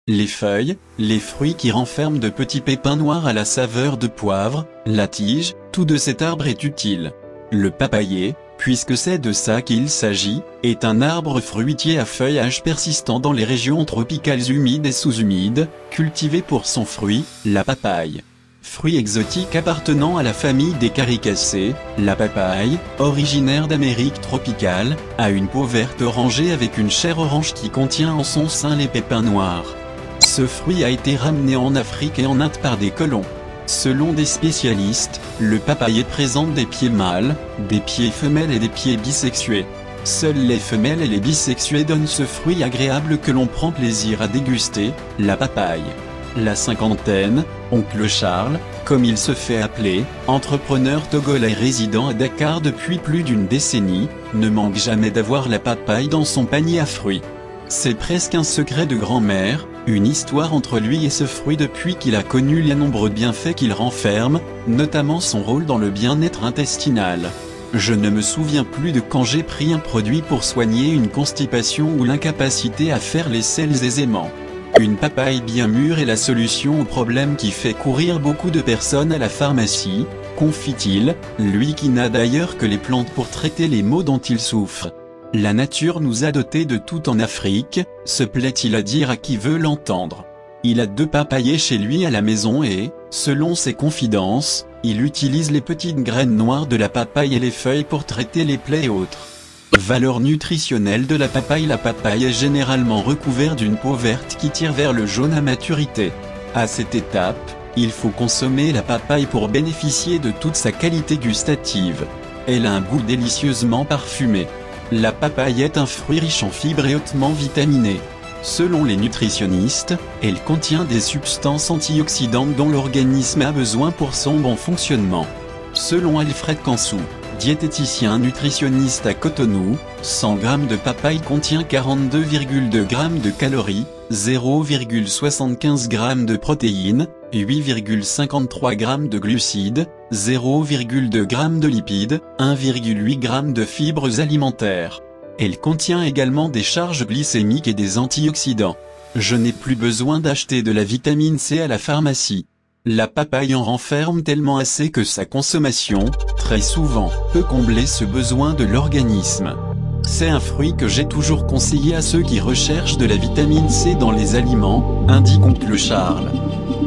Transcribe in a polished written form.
Les feuilles, les fruits qui renferment de petits pépins noirs à la saveur de poivre, la tige, tout de cet arbre est utile. Le papayer, puisque c'est de ça qu'il s'agit, est un arbre fruitier à feuillage persistant dans les régions tropicales humides et sous-humides, cultivé pour son fruit, la papaye. Fruit exotique appartenant à la famille des Caricacées, la papaye, originaire d'Amérique tropicale, a une peau verte orangée avec une chair orange qui contient en son sein les pépins noirs. Ce fruit a été ramené en Afrique et en Inde par des colons. Selon des spécialistes, le papayer présente des pieds mâles, des pieds femelles et des pieds bisexués. Seules les femelles et les bisexués donnent ce fruit agréable que l'on prend plaisir à déguster, la papaye. La cinquantaine, oncle Charles, comme il se fait appeler, entrepreneur togolais résident à Dakar depuis plus d'une décennie, ne manque jamais d'avoir la papaye dans son panier à fruits. C'est presque un secret de grand-mère, une histoire entre lui et ce fruit depuis qu'il a connu les nombreux bienfaits qu'il renferme, notamment son rôle dans le bien-être intestinal. Je ne me souviens plus de quand j'ai pris un produit pour soigner une constipation ou l'incapacité à faire les selles aisément. Une papaye bien mûre est la solution au problème qui fait courir beaucoup de personnes à la pharmacie, confie-t-il, lui qui n'a d'ailleurs que les plantes pour traiter les maux dont il souffre. La nature nous a dotés de tout en Afrique, se plaît-il à dire à qui veut l'entendre. Il a 2 papayers chez lui à la maison et, selon ses confidences, il utilise les petites graines noires de la papaye et les feuilles pour traiter les plaies et autres. Valeur nutritionnelle de la papaye est généralement recouverte d'une peau verte qui tire vers le jaune à maturité. À cette étape, il faut consommer la papaye pour bénéficier de toute sa qualité gustative. Elle a un goût délicieusement parfumé. La papaye est un fruit riche en fibres et hautement vitaminé. Selon les nutritionnistes, elle contient des substances antioxydantes dont l'organisme a besoin pour son bon fonctionnement. Selon Alfred Kansou, diététicien nutritionniste à Cotonou, 100 g de papaye contient 42,2 g de calories, 0,75 g de protéines, 8,53 g de glucides, 0,2 g de lipides, 1,8 g de fibres alimentaires. Elle contient également des charges glycémiques et des antioxydants. Je n'ai plus besoin d'acheter de la vitamine C à la pharmacie. La papaye en renferme tellement assez que sa consommation, très souvent, peut combler ce besoin de l'organisme. C'est un fruit que j'ai toujours conseillé à ceux qui recherchent de la vitamine C dans les aliments, indique oncle Charles.